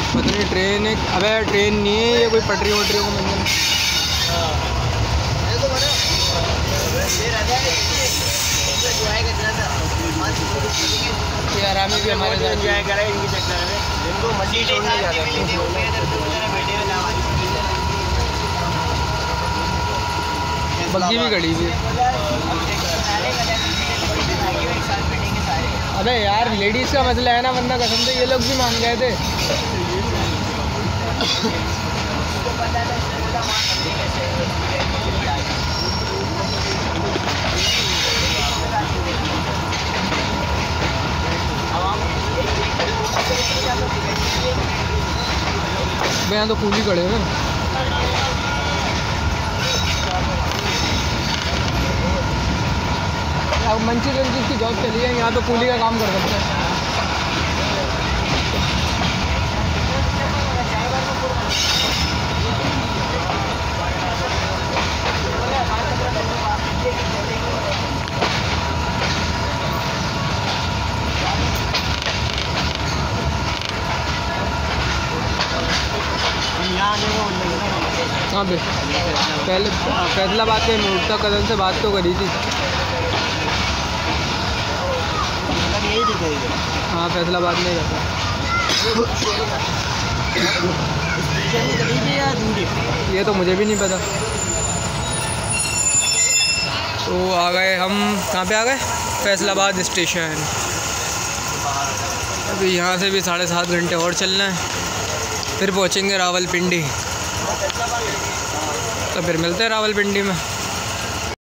पता नहीं ट्रेन है, अबे ट्रेन नहीं है ये, कोई पटरी वटरियों को मंजिल। यार हमें भी हमारे साथ एंजॉय करें इनकी चक्कर में, जिनको मछली छोड़ने जाते हैं। बग्गी भी खड़ी हुई है। अबे यार लेडीज़ का मसला है ना, वरना कसम से ये लोग भी मान गए थे। यहाँ तो कूली खड़े हैं। अब मंचूरियन की जॉब चली है, यहाँ तो कूली का काम कर सकते हैं। हाँ भाई, पहले फैसलाबाद के मुर्ता कदम से बात तो करी थी। हाँ फैसलाबाद में जाता ये तो मुझे भी नहीं पता। तो आ गए हम, कहाँ पे आ गए? फैसलाबाद स्टेशन। अभी यहाँ से भी 7.5 घंटे और चलना है, फिर पहुँचेंगे रावलपिंडी। तो फिर मिलते हैं रावलपिंडी में।